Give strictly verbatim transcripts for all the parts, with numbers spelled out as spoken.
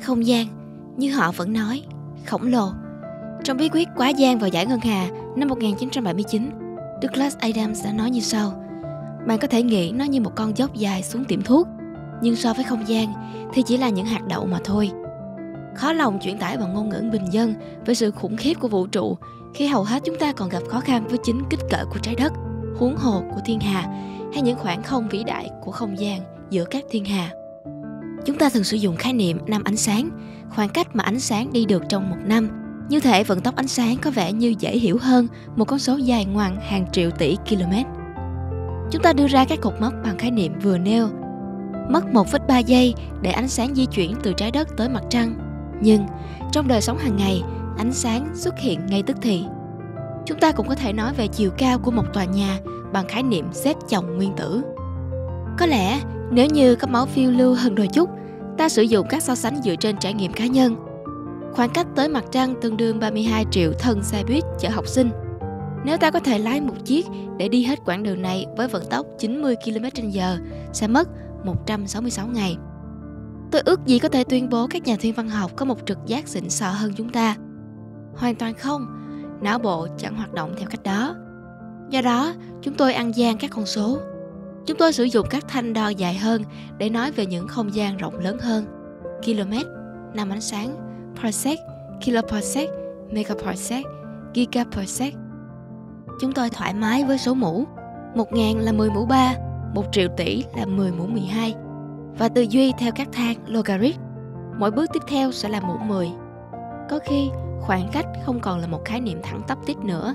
Không gian, như họ vẫn nói, khổng lồ. Trong bí quyết quá gian vào giải ngân hà năm một nghìn chín trăm bảy mươi chín, Douglas Adams đã nói như sau: bạn có thể nghĩ nó như một con dốc dài xuống tiệm thuốc, nhưng so với không gian thì chỉ là những hạt đậu mà thôi. Khó lòng chuyển tải bằng ngôn ngữ bình dân về sự khủng khiếp của vũ trụ khi hầu hết chúng ta còn gặp khó khăn với chính kích cỡ của trái đất, huống hồ của thiên hà, hay những khoảng không vĩ đại của không gian giữa các thiên hà. Chúng ta thường sử dụng khái niệm năm ánh sáng, khoảng cách mà ánh sáng đi được trong một năm. Như thể vận tốc ánh sáng có vẻ như dễ hiểu hơn một con số dài ngoằng hàng triệu tỷ km. Chúng ta đưa ra các cột mốc bằng khái niệm vừa nêu. Mất một phẩy ba giây để ánh sáng di chuyển từ trái đất tới mặt trăng. Nhưng trong đời sống hàng ngày, ánh sáng xuất hiện ngay tức thì. Chúng ta cũng có thể nói về chiều cao của một tòa nhà bằng khái niệm xếp chồng nguyên tử. Có lẽ nếu như có máu phiêu lưu hơn đôi chút, ta sử dụng các so sánh dựa trên trải nghiệm cá nhân. Khoảng cách tới mặt trăng tương đương ba mươi hai triệu thân xe buýt chở học sinh. Nếu ta có thể lái một chiếc để đi hết quãng đường này với vận tốc chín mươi ki lô mét trên giờ, sẽ mất một trăm sáu mươi sáu ngày. Tôi ước gì có thể tuyên bố các nhà thiên văn học có một trực giác xịn sò hơn chúng ta. Hoàn toàn không, não bộ chẳng hoạt động theo cách đó. Do đó, chúng tôi ăn gian các con số. Chúng tôi sử dụng các thanh đo dài hơn để nói về những không gian rộng lớn hơn. Km, năm ánh sáng, parsec, kiloparsec, megaparsec, gigaparsec. Chúng tôi thoải mái với số mũ. Một ngàn là mười mũ ba, một triệu tỷ là mười mũ mười hai. Và tư duy theo các thang logarit. Mỗi bước tiếp theo sẽ là mũ mười. Có khi khoảng cách không còn là một khái niệm thẳng tắp tít nữa.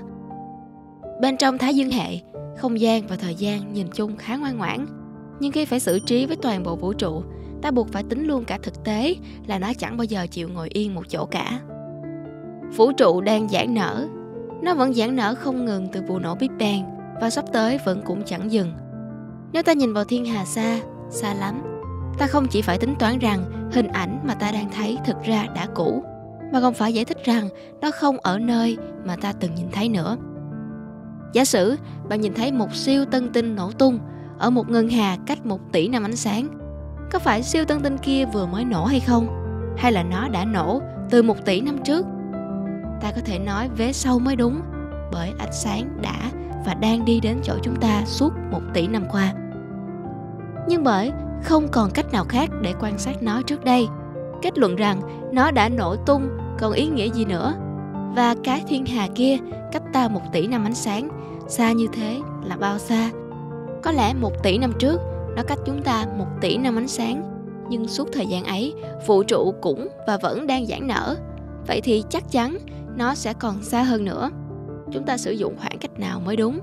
Bên trong Thái Dương hệ, không gian và thời gian nhìn chung khá ngoan ngoãn. Nhưng khi phải xử trí với toàn bộ vũ trụ, ta buộc phải tính luôn cả thực tế là nó chẳng bao giờ chịu ngồi yên một chỗ cả. Vũ trụ đang giãn nở. Nó vẫn giãn nở không ngừng từ vụ nổ Big Bang và sắp tới vẫn cũng chẳng dừng. Nếu ta nhìn vào thiên hà xa, xa lắm, ta không chỉ phải tính toán rằng hình ảnh mà ta đang thấy thực ra đã cũ, mà còn phải giải thích rằng nó không ở nơi mà ta từng nhìn thấy nữa. Giả sử bạn nhìn thấy một siêu tân tinh nổ tung ở một ngân hà cách một tỷ năm ánh sáng. Có phải siêu tân tinh kia vừa mới nổ hay không? Hay là nó đã nổ từ một tỷ năm trước? Ta có thể nói vế sau mới đúng, bởi ánh sáng đã và đang đi đến chỗ chúng ta suốt một tỷ năm qua. Nhưng bởi không còn cách nào khác để quan sát nó trước đây, kết luận rằng nó đã nổ tung còn ý nghĩa gì nữa. Và cái thiên hà kia cách ta một tỷ năm ánh sáng, xa như thế là bao xa? Có lẽ một tỷ năm trước nó cách chúng ta một tỷ năm ánh sáng, nhưng suốt thời gian ấy vũ trụ cũng và vẫn đang giãn nở. Vậy thì chắc chắn nó sẽ còn xa hơn nữa. Chúng ta sử dụng khoảng cách nào mới đúng?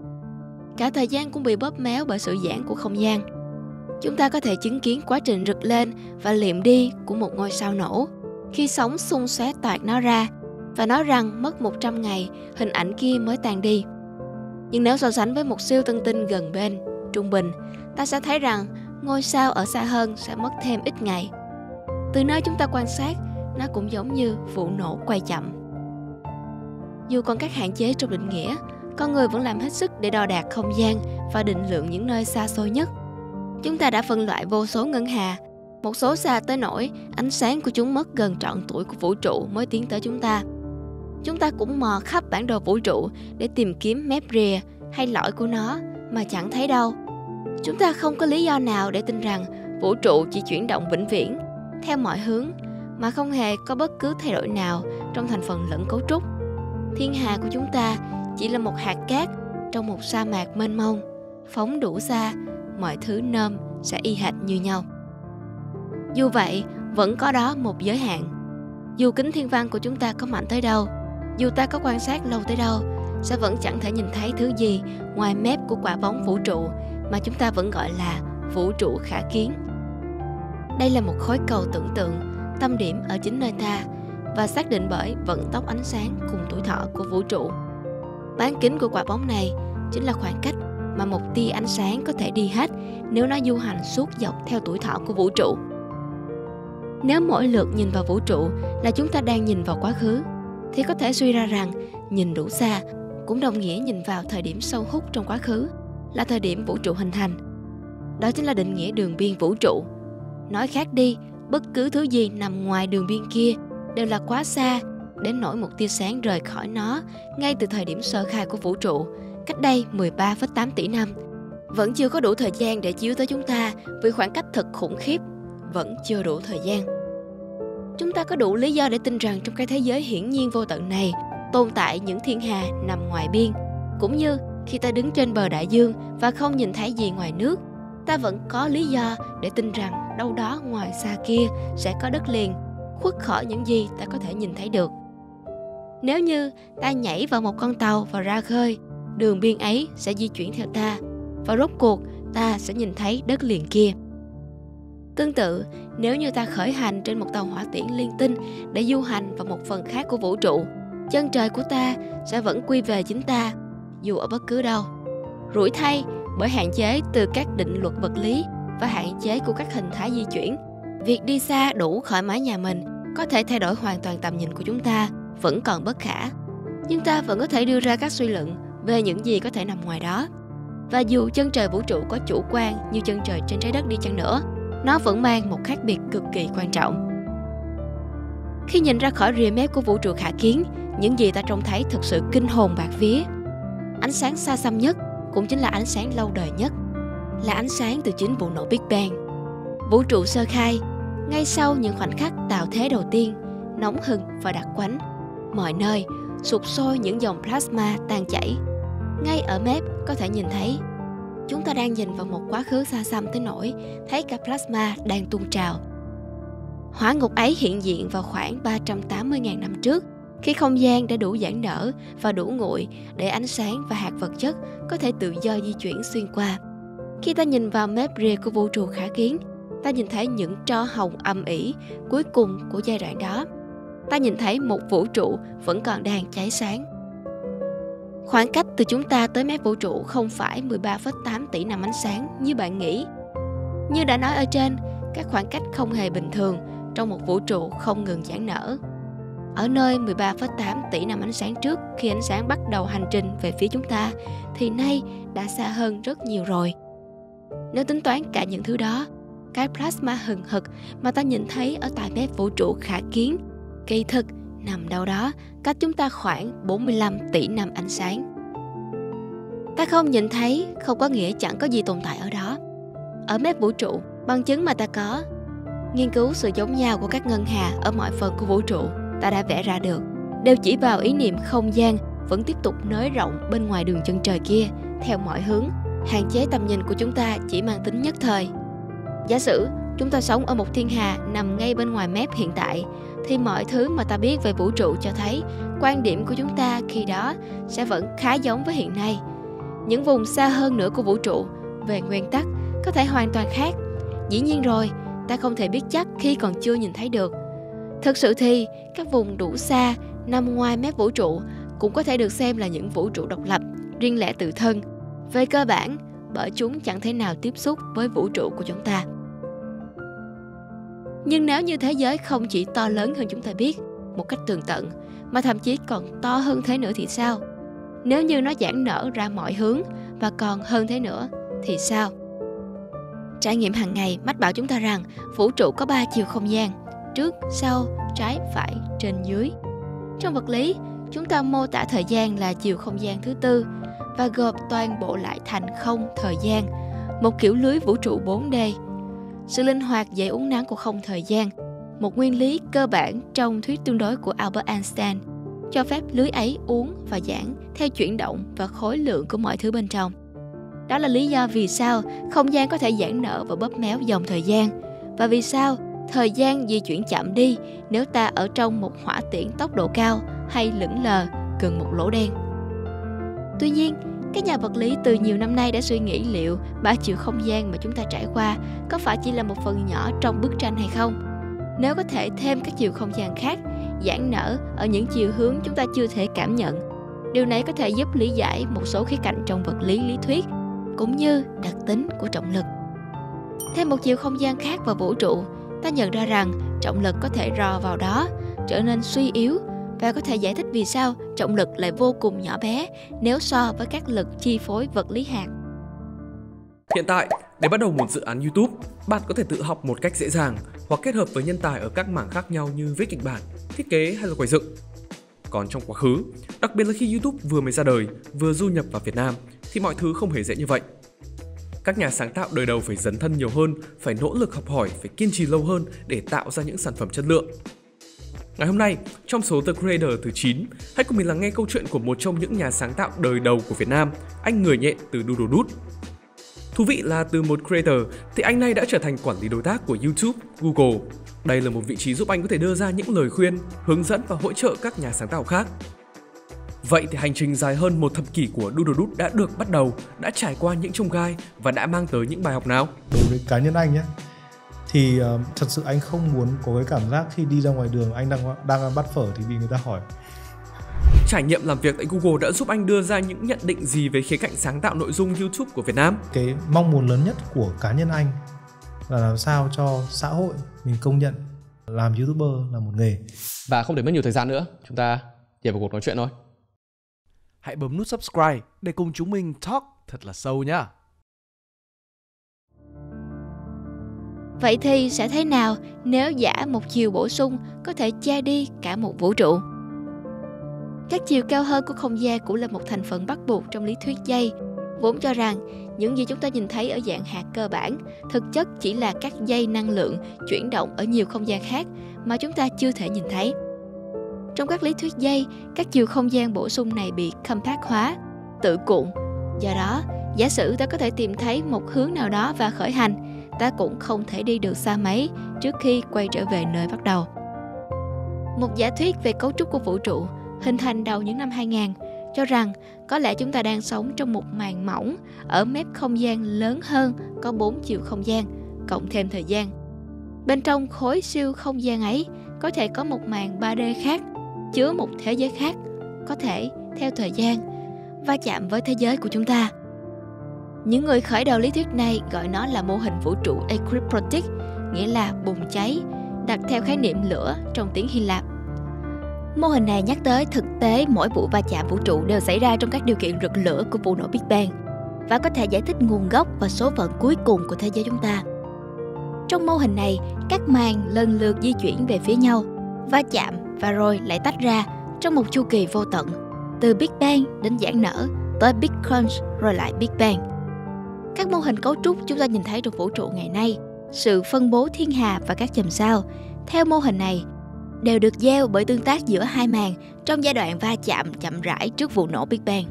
Cả thời gian cũng bị bóp méo bởi sự giãn của không gian. Chúng ta có thể chứng kiến quá trình rực lên và liệm đi của một ngôi sao nổ, khi sóng xung xé toạc nó ra, và nói rằng mất một trăm ngày hình ảnh kia mới tan đi. Nhưng nếu so sánh với một siêu tân tinh gần bên, trung bình, ta sẽ thấy rằng ngôi sao ở xa hơn sẽ mất thêm ít ngày. Từ nơi chúng ta quan sát, nó cũng giống như vụ nổ quay chậm. Dù còn các hạn chế trong định nghĩa, con người vẫn làm hết sức để đo đạc không gian và định lượng những nơi xa xôi nhất. Chúng ta đã phân loại vô số ngân hà, một số xa tới nỗi ánh sáng của chúng mất gần trọn tuổi của vũ trụ mới tiến tới chúng ta. Chúng ta cũng mò khắp bản đồ vũ trụ để tìm kiếm mép rìa hay lõi của nó mà chẳng thấy đâu. Chúng ta không có lý do nào để tin rằng vũ trụ chỉ chuyển động vĩnh viễn, theo mọi hướng, mà không hề có bất cứ thay đổi nào trong thành phần lẫn cấu trúc. Thiên hà của chúng ta chỉ là một hạt cát trong một sa mạc mênh mông. Phóng đủ xa, mọi thứ nôm sẽ y hệt như nhau. Dù vậy, vẫn có đó một giới hạn. Dù kính thiên văn của chúng ta có mạnh tới đâu, dù ta có quan sát lâu tới đâu, sẽ vẫn chẳng thể nhìn thấy thứ gì ngoài mép của quả bóng vũ trụ mà chúng ta vẫn gọi là vũ trụ khả kiến. Đây là một khối cầu tưởng tượng, tâm điểm ở chính nơi ta và xác định bởi vận tốc ánh sáng cùng tuổi thọ của vũ trụ. Bán kính của quả bóng này chính là khoảng cách mà một tia ánh sáng có thể đi hết nếu nó du hành suốt dọc theo tuổi thọ của vũ trụ. Nếu mỗi lượt nhìn vào vũ trụ là chúng ta đang nhìn vào quá khứ, thì có thể suy ra rằng nhìn đủ xa cũng đồng nghĩa nhìn vào thời điểm sâu hút trong quá khứ, là thời điểm vũ trụ hình thành. Đó chính là định nghĩa đường biên vũ trụ. Nói khác đi, bất cứ thứ gì nằm ngoài đường biên kia đều là quá xa, đến nỗi một tia sáng rời khỏi nó ngay từ thời điểm sơ khai của vũ trụ, cách đây mười ba phẩy tám tỷ năm. Vẫn chưa có đủ thời gian để chiếu tới chúng ta vì khoảng cách thật khủng khiếp, vẫn chưa đủ thời gian. Chúng ta có đủ lý do để tin rằng trong cái thế giới hiển nhiên vô tận này tồn tại những thiên hà nằm ngoài biên. Cũng như khi ta đứng trên bờ đại dương và không nhìn thấy gì ngoài nước, ta vẫn có lý do để tin rằng đâu đó ngoài xa kia sẽ có đất liền, khuất khỏi những gì ta có thể nhìn thấy được. Nếu như ta nhảy vào một con tàu và ra khơi, đường biên ấy sẽ di chuyển theo ta, và rốt cuộc ta sẽ nhìn thấy đất liền kia. Tương tự, nếu như ta khởi hành trên một tàu hỏa tiễn liên tinh để du hành vào một phần khác của vũ trụ, chân trời của ta sẽ vẫn quy về chính ta, dù ở bất cứ đâu. Rủi thay, bởi hạn chế từ các định luật vật lý và hạn chế của các hình thái di chuyển, việc đi xa đủ khỏi mái nhà mình có thể thay đổi hoàn toàn tầm nhìn của chúng ta vẫn còn bất khả. Nhưng ta vẫn có thể đưa ra các suy luận về những gì có thể nằm ngoài đó. Và dù chân trời vũ trụ có chủ quan như chân trời trên trái đất đi chăng nữa, nó vẫn mang một khác biệt cực kỳ quan trọng. Khi nhìn ra khỏi rìa mép của vũ trụ khả kiến, những gì ta trông thấy thực sự kinh hồn bạt vía. Ánh sáng xa xăm nhất cũng chính là ánh sáng lâu đời nhất, là ánh sáng từ chính vụ nổ Big Bang. Vũ trụ sơ khai, ngay sau những khoảnh khắc tạo thế đầu tiên, nóng hừng và đặc quánh, mọi nơi sục sôi những dòng plasma tan chảy. Ngay ở mép có thể nhìn thấy. Chúng ta đang nhìn vào một quá khứ xa xăm tới nỗi thấy cả plasma đang tuôn trào. Hỏa ngục ấy hiện diện vào khoảng ba trăm tám mươi nghìn năm trước, khi không gian đã đủ giãn nở và đủ nguội để ánh sáng và hạt vật chất có thể tự do di chuyển xuyên qua. Khi ta nhìn vào mép rìa của vũ trụ khả kiến, ta nhìn thấy những tro hồng âm ỉ cuối cùng của giai đoạn đó. Ta nhìn thấy một vũ trụ vẫn còn đang cháy sáng. Khoảng cách từ chúng ta tới mép vũ trụ không phải mười ba phẩy tám tỷ năm ánh sáng như bạn nghĩ. Như đã nói ở trên, các khoảng cách không hề bình thường trong một vũ trụ không ngừng giãn nở. Ở nơi mười ba phẩy tám tỷ năm ánh sáng trước, khi ánh sáng bắt đầu hành trình về phía chúng ta, thì nay đã xa hơn rất nhiều rồi. Nếu tính toán cả những thứ đó, cái plasma hừng hực mà ta nhìn thấy ở tại mép vũ trụ khả kiến, kỳ thực nằm đâu đó cách chúng ta khoảng bốn mươi lăm tỷ năm ánh sáng. Ta không nhìn thấy không có nghĩa chẳng có gì tồn tại ở đó. Ở mép vũ trụ, bằng chứng mà ta có nghiên cứu sự giống nhau của các ngân hà ở mọi phần của vũ trụ ta đã vẽ ra được, đều chỉ vào ý niệm không gian vẫn tiếp tục nới rộng bên ngoài đường chân trời kia theo mọi hướng, hạn chế tầm nhìn của chúng ta chỉ mang tính nhất thời. Giả sử chúng ta sống ở một thiên hà nằm ngay bên ngoài mép hiện tại, thì mọi thứ mà ta biết về vũ trụ cho thấy quan điểm của chúng ta khi đó sẽ vẫn khá giống với hiện nay. Những vùng xa hơn nữa của vũ trụ, về nguyên tắc, có thể hoàn toàn khác. Dĩ nhiên rồi, ta không thể biết chắc khi còn chưa nhìn thấy được. Thực sự thì, các vùng đủ xa, nằm ngoài mép vũ trụ cũng có thể được xem là những vũ trụ độc lập, riêng lẻ tự thân. Về cơ bản, bởi chúng chẳng thể nào tiếp xúc với vũ trụ của chúng ta. Nhưng nếu như thế giới không chỉ to lớn hơn chúng ta biết một cách tường tận, mà thậm chí còn to hơn thế nữa thì sao? Nếu như nó giãn nở ra mọi hướng và còn hơn thế nữa thì sao? Trải nghiệm hàng ngày mách bảo chúng ta rằng vũ trụ có ba chiều không gian: trước, sau, trái, phải, trên, dưới. Trong vật lý, chúng ta mô tả thời gian là chiều không gian thứ tư và gộp toàn bộ lại thành không thời gian, một kiểu lưới vũ trụ bốn D. Sự linh hoạt dễ uốn nắn của không thời gian, một nguyên lý cơ bản trong thuyết tương đối của Albert Einstein, cho phép lưới ấy uốn và giãn theo chuyển động và khối lượng của mọi thứ bên trong. Đó là lý do vì sao không gian có thể giãn nở và bóp méo dòng thời gian, và vì sao thời gian di chuyển chậm đi nếu ta ở trong một hỏa tiễn tốc độ cao hay lững lờ gần một lỗ đen. Tuy nhiên, các nhà vật lý từ nhiều năm nay đã suy nghĩ liệu ba chiều không gian mà chúng ta trải qua có phải chỉ là một phần nhỏ trong bức tranh hay không. Nếu có thể thêm các chiều không gian khác, giãn nở ở những chiều hướng chúng ta chưa thể cảm nhận, điều này có thể giúp lý giải một số khía cạnh trong vật lý lý thuyết, cũng như đặc tính của trọng lực. Thêm một chiều không gian khác vào vũ trụ, ta nhận ra rằng trọng lực có thể rò vào đó, trở nên suy yếu, và có thể giải thích vì sao trọng lực lại vô cùng nhỏ bé nếu so với các lực chi phối vật lý hạt. Hiện tại, Để bắt đầu một dự án YouTube, bạn có thể tự học một cách dễ dàng hoặc kết hợp với nhân tài ở các mảng khác nhau như viết kịch bản, thiết kế hay là quay dựng. Còn trong quá khứ, đặc biệt là khi YouTube vừa mới ra đời, vừa du nhập vào Việt Nam, thì mọi thứ không hề dễ như vậy. Các nhà sáng tạo đời đầu phải dấn thân nhiều hơn, phải nỗ lực học hỏi, phải kiên trì lâu hơn để tạo ra những sản phẩm chất lượng. Ngày hôm nay, trong số The Creator thứ chín, hãy cùng mình lắng nghe câu chuyện của một trong những nhà sáng tạo đời đầu của Việt Nam, anh Người Nhện từ Doodledoo. Thú vị là từ một creator thì anh này đã trở thành quản lý đối tác của YouTube, Google. Đây là một vị trí giúp anh có thể đưa ra những lời khuyên, hướng dẫn và hỗ trợ các nhà sáng tạo khác. Vậy thì hành trình dài hơn một thập kỷ của Doodledoo đã được bắt đầu, đã trải qua những chông gai và đã mang tới những bài học nào? Đối với cá nhân anh nhé, thì uh, thật sự anh không muốn có cái cảm giác khi đi ra ngoài đường anh đang đang bắt phở thì bị người ta hỏi. Trải nghiệm làm việc tại Google đã giúp anh đưa ra những nhận định gì về khía cạnh sáng tạo nội dung YouTube của Việt Nam? Cái mong muốn lớn nhất của cá nhân anh là làm sao cho xã hội mình công nhận làm YouTuber là một nghề. Và không để mất nhiều thời gian nữa, chúng ta nhảy vào cuộc nói chuyện thôi. Hãy bấm nút subscribe để cùng chúng mình talk thật là sâu nhá. Vậy thì sẽ thế nào nếu giả một chiều bổ sung có thể che đi cả một vũ trụ? Các chiều cao hơn của không gian cũng là một thành phần bắt buộc trong lý thuyết dây, vốn cho rằng những gì chúng ta nhìn thấy ở dạng hạt cơ bản thực chất chỉ là các dây năng lượng chuyển động ở nhiều không gian khác mà chúng ta chưa thể nhìn thấy. Trong các lý thuyết dây, các chiều không gian bổ sung này bị compact hóa, tự cuộn. Do đó, giả sử ta có thể tìm thấy một hướng nào đó và khởi hành, ta cũng không thể đi được xa mấy trước khi quay trở về nơi bắt đầu. Một giả thuyết về cấu trúc của vũ trụ hình thành đầu những năm hai nghìn cho rằng có lẽ chúng ta đang sống trong một màng mỏng ở mép không gian lớn hơn có bốn chiều không gian, cộng thêm thời gian. Bên trong khối siêu không gian ấy có thể có một màng ba D khác, chứa một thế giới khác, có thể theo thời gian, va chạm với thế giới của chúng ta. Những người khởi đầu lý thuyết này gọi nó là mô hình vũ trụ ekryptotic, nghĩa là bùng cháy, đặt theo khái niệm lửa trong tiếng Hy Lạp. Mô hình này nhắc tới thực tế mỗi vụ va chạm vũ trụ đều xảy ra trong các điều kiện rực lửa của vụ nổ Big Bang và có thể giải thích nguồn gốc và số phận cuối cùng của thế giới chúng ta. Trong mô hình này, các màng lần lượt di chuyển về phía nhau, va chạm và rồi lại tách ra trong một chu kỳ vô tận, từ Big Bang đến giãn nở, tới Big Crunch rồi lại Big Bang. Các mô hình cấu trúc chúng ta nhìn thấy trong vũ trụ ngày nay, sự phân bố thiên hà và các chòm sao, theo mô hình này, đều được gieo bởi tương tác giữa hai màng trong giai đoạn va chạm chậm rãi trước vụ nổ Big Bang.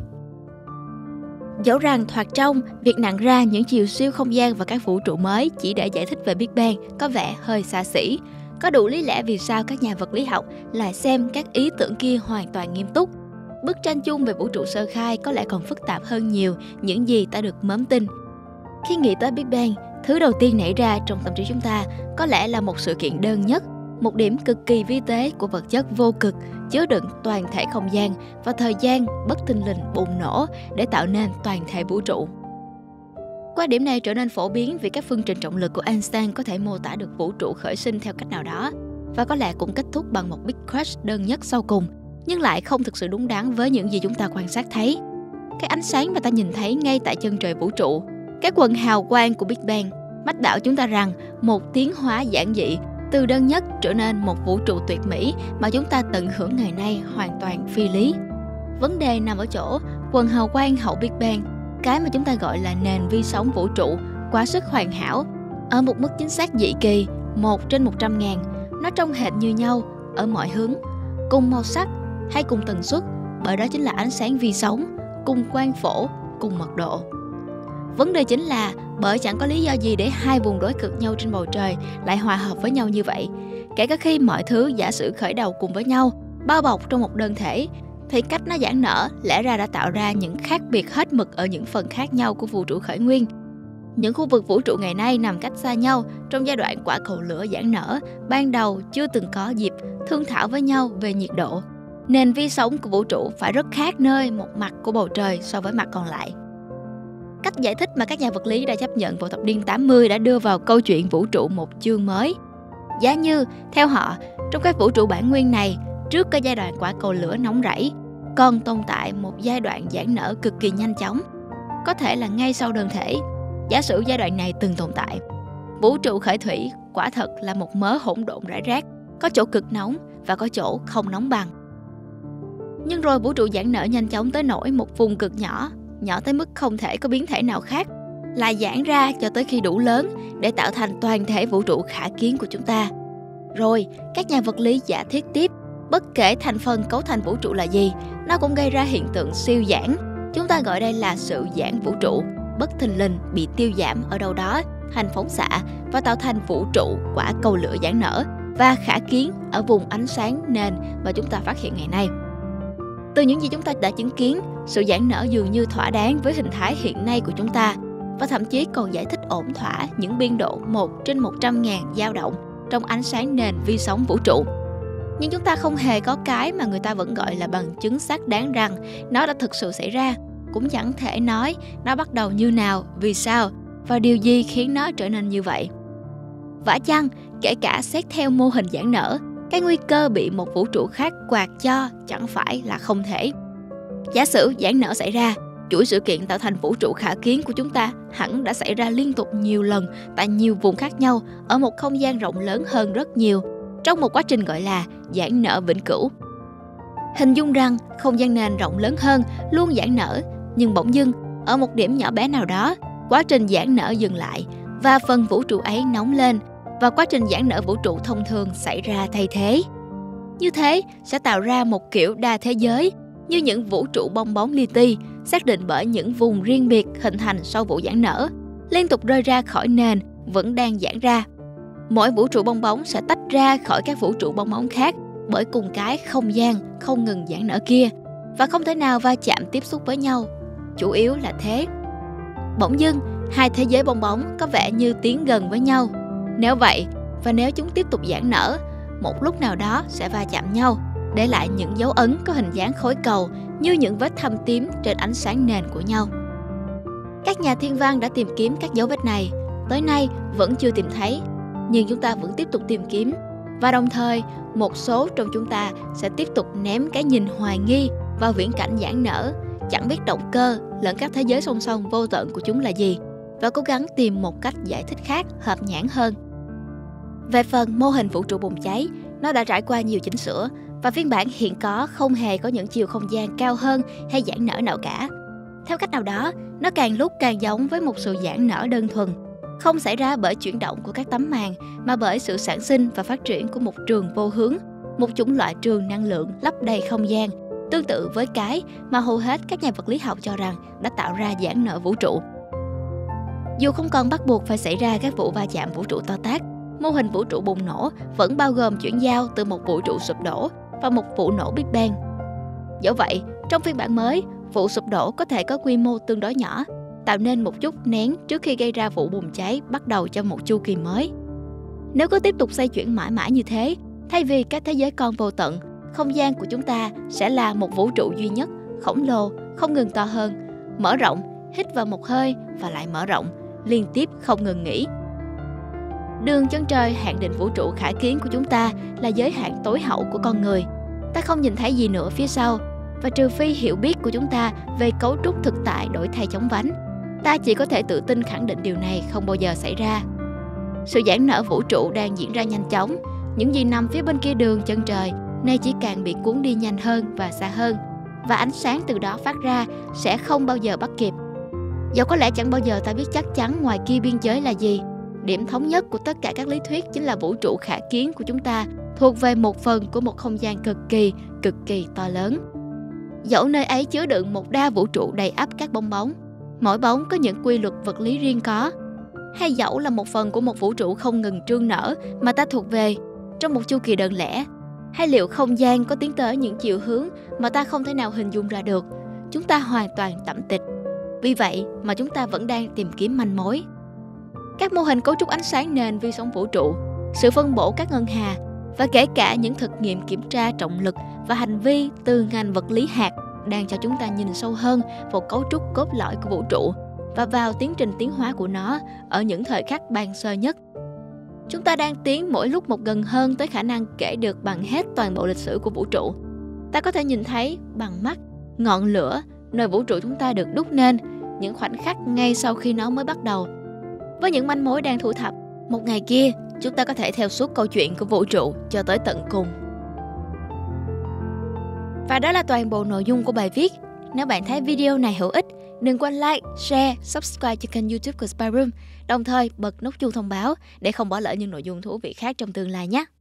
Dẫu rằng thoạt trông, việc nặng ra những chiều siêu không gian và các vũ trụ mới chỉ để giải thích về Big Bang có vẻ hơi xa xỉ, có đủ lý lẽ vì sao các nhà vật lý học lại xem các ý tưởng kia hoàn toàn nghiêm túc. Bức tranh chung về vũ trụ sơ khai có lẽ còn phức tạp hơn nhiều những gì ta được mớm tin. Khi nghĩ tới Big Bang, thứ đầu tiên nảy ra trong tâm trí chúng ta có lẽ là một sự kiện đơn nhất, một điểm cực kỳ vi tế của vật chất vô cực chứa đựng toàn thể không gian và thời gian bất thình lình bùng nổ để tạo nên toàn thể vũ trụ. Quan điểm này trở nên phổ biến vì các phương trình trọng lực của Einstein có thể mô tả được vũ trụ khởi sinh theo cách nào đó và có lẽ cũng kết thúc bằng một Big Crunch đơn nhất sau cùng, nhưng lại không thực sự đúng đắn với những gì chúng ta quan sát thấy. Cái ánh sáng mà ta nhìn thấy ngay tại chân trời vũ trụ, các quầng hào quang của Big Bang mách bảo chúng ta rằng một tiến hóa giản dị từ đơn nhất trở nên một vũ trụ tuyệt mỹ mà chúng ta tận hưởng ngày nay hoàn toàn phi lý. Vấn đề nằm ở chỗ quầng hào quang hậu Big Bang, cái mà chúng ta gọi là nền vi sóng vũ trụ, quá sức hoàn hảo, ở một mức chính xác dị kỳ một trên một trăm ngàn. Nó trông hệt như nhau ở mọi hướng, cùng màu sắc hay cùng tần suất, bởi đó chính là ánh sáng vi sóng, cùng quang phổ, cùng mật độ. Vấn đề chính là bởi chẳng có lý do gì để hai vùng đối cực nhau trên bầu trời lại hòa hợp với nhau như vậy. Kể cả khi mọi thứ giả sử khởi đầu cùng với nhau, bao bọc trong một đơn thể, thì cách nó giãn nở lẽ ra đã tạo ra những khác biệt hết mực ở những phần khác nhau của vũ trụ khởi nguyên. Những khu vực vũ trụ ngày nay nằm cách xa nhau trong giai đoạn quả cầu lửa giãn nở, ban đầu chưa từng có dịp thương thảo với nhau về nhiệt độ. Nền vi sóng của vũ trụ phải rất khác nơi một mặt của bầu trời so với mặt còn lại. Cách giải thích mà các nhà vật lý đã chấp nhận vào thập niên tám mươi đã đưa vào câu chuyện vũ trụ một chương mới. Giá như, theo họ, trong các vũ trụ bản nguyên này, trước cái giai đoạn quả cầu lửa nóng rẫy, còn tồn tại một giai đoạn giãn nở cực kỳ nhanh chóng, có thể là ngay sau đơn thể. Giả sử giai đoạn này từng tồn tại, vũ trụ khởi thủy quả thật là một mớ hỗn độn rải rác, có chỗ cực nóng và có chỗ không nóng bằng. Nhưng rồi vũ trụ giãn nở nhanh chóng tới nỗi một vùng cực nhỏ, nhỏ tới mức không thể có biến thể nào khác, lại giãn ra cho tới khi đủ lớn để tạo thành toàn thể vũ trụ khả kiến của chúng ta. Rồi, các nhà vật lý giả thiết tiếp, bất kể thành phần cấu thành vũ trụ là gì, nó cũng gây ra hiện tượng siêu giãn. Chúng ta gọi đây là sự giãn vũ trụ, bất thình lình bị tiêu giảm ở đâu đó thành phóng xạ và tạo thành vũ trụ quả cầu lửa giãn nở và khả kiến ở vùng ánh sáng nền mà chúng ta phát hiện ngày nay. Từ những gì chúng ta đã chứng kiến, sự giãn nở dường như thỏa đáng với hình thái hiện nay của chúng ta và thậm chí còn giải thích ổn thỏa những biên độ một trên một trăm ngàn dao động trong ánh sáng nền vi sóng vũ trụ. Nhưng chúng ta không hề có cái mà người ta vẫn gọi là bằng chứng xác đáng rằng nó đã thực sự xảy ra, cũng chẳng thể nói nó bắt đầu như nào, vì sao và điều gì khiến nó trở nên như vậy. Vả chăng, kể cả xét theo mô hình giãn nở, cái nguy cơ bị một vũ trụ khác quạt cho chẳng phải là không thể. Giả sử giãn nở xảy ra, chuỗi sự kiện tạo thành vũ trụ khả kiến của chúng ta hẳn đã xảy ra liên tục nhiều lần tại nhiều vùng khác nhau ở một không gian rộng lớn hơn rất nhiều, trong một quá trình gọi là giãn nở vĩnh cửu. Hình dung rằng không gian nền rộng lớn hơn luôn giãn nở, nhưng bỗng dưng ở một điểm nhỏ bé nào đó, quá trình giãn nở dừng lại và phần vũ trụ ấy nóng lên và quá trình giãn nở vũ trụ thông thường xảy ra thay thế. Như thế sẽ tạo ra một kiểu đa thế giới như những vũ trụ bong bóng li ti, xác định bởi những vùng riêng biệt hình thành sau vụ giãn nở, liên tục rơi ra khỏi nền vẫn đang giãn ra. Mỗi vũ trụ bong bóng sẽ tách ra khỏi các vũ trụ bong bóng khác bởi cùng cái không gian không ngừng giãn nở kia và không thể nào va chạm tiếp xúc với nhau. Chủ yếu là thế. Bỗng dưng, hai thế giới bong bóng có vẻ như tiến gần với nhau. Nếu vậy, và nếu chúng tiếp tục giãn nở, một lúc nào đó sẽ va chạm nhau, để lại những dấu ấn có hình dáng khối cầu như những vết thâm tím trên ánh sáng nền của nhau. Các nhà thiên văn đã tìm kiếm các dấu vết này, tới nay vẫn chưa tìm thấy, nhưng chúng ta vẫn tiếp tục tìm kiếm. Và đồng thời, một số trong chúng ta sẽ tiếp tục ném cái nhìn hoài nghi vào viễn cảnh giãn nở, chẳng biết động cơ lẫn các thế giới song song vô tận của chúng là gì, và cố gắng tìm một cách giải thích khác hợp nhãn hơn. Về phần mô hình vũ trụ bùng cháy, nó đã trải qua nhiều chỉnh sửa và phiên bản hiện có không hề có những chiều không gian cao hơn hay giãn nở nào cả. Theo cách nào đó, nó càng lúc càng giống với một sự giãn nở đơn thuần, không xảy ra bởi chuyển động của các tấm màn mà bởi sự sản sinh và phát triển của một trường vô hướng, một chủng loại trường năng lượng lấp đầy không gian, tương tự với cái mà hầu hết các nhà vật lý học cho rằng đã tạo ra giãn nở vũ trụ. Dù không còn bắt buộc phải xảy ra các vụ va chạm vũ trụ to tát, mô hình vũ trụ bùng nổ vẫn bao gồm chuyển giao từ một vũ trụ sụp đổ và một vụ nổ Big Bang. Dẫu vậy, trong phiên bản mới, vụ sụp đổ có thể có quy mô tương đối nhỏ, tạo nên một chút nén trước khi gây ra vụ bùng cháy bắt đầu cho một chu kỳ mới. Nếu cứ tiếp tục xoay chuyển mãi mãi như thế, thay vì các thế giới con vô tận, không gian của chúng ta sẽ là một vũ trụ duy nhất, khổng lồ, không ngừng to hơn, mở rộng, hít vào một hơi và lại mở rộng, liên tiếp không ngừng nghỉ. Đường chân trời hạn định vũ trụ khả kiến của chúng ta là giới hạn tối hậu của con người. Ta không nhìn thấy gì nữa phía sau, và trừ phi hiểu biết của chúng ta về cấu trúc thực tại đổi thay chóng vánh, ta chỉ có thể tự tin khẳng định điều này không bao giờ xảy ra. Sự giãn nở vũ trụ đang diễn ra nhanh chóng, những gì nằm phía bên kia đường chân trời nay chỉ càng bị cuốn đi nhanh hơn và xa hơn, và ánh sáng từ đó phát ra sẽ không bao giờ bắt kịp. Dẫu có lẽ chẳng bao giờ ta biết chắc chắn ngoài kia biên giới là gì, điểm thống nhất của tất cả các lý thuyết chính là vũ trụ khả kiến của chúng ta thuộc về một phần của một không gian cực kỳ, cực kỳ to lớn. Dẫu nơi ấy chứa đựng một đa vũ trụ đầy ắp các bong bóng, mỗi bóng có những quy luật vật lý riêng có, hay dẫu là một phần của một vũ trụ không ngừng trương nở mà ta thuộc về trong một chu kỳ đơn lẻ, hay liệu không gian có tiến tới những chiều hướng mà ta không thể nào hình dung ra được, chúng ta hoàn toàn tạm tịch. Vì vậy mà chúng ta vẫn đang tìm kiếm manh mối. Các mô hình cấu trúc ánh sáng nền vi sóng vũ trụ, sự phân bổ các ngân hà và kể cả những thực nghiệm kiểm tra trọng lực và hành vi từ ngành vật lý hạt đang cho chúng ta nhìn sâu hơn vào cấu trúc cốt lõi của vũ trụ và vào tiến trình tiến hóa của nó ở những thời khắc ban sơ nhất. Chúng ta đang tiến mỗi lúc một gần hơn tới khả năng kể được bằng hết toàn bộ lịch sử của vũ trụ. Ta có thể nhìn thấy bằng mắt ngọn lửa nơi vũ trụ chúng ta được đúc nên, những khoảnh khắc ngay sau khi nó mới bắt đầu. Với những manh mối đang thu thập, một ngày kia chúng ta có thể theo suốt câu chuyện của vũ trụ cho tới tận cùng. Và đó là toàn bộ nội dung của bài viết. Nếu bạn thấy video này hữu ích, đừng quên like, share, subscribe cho kênh YouTube của Spyroom, đồng thời bật nút chuông thông báo để không bỏ lỡ những nội dung thú vị khác trong tương lai nhé.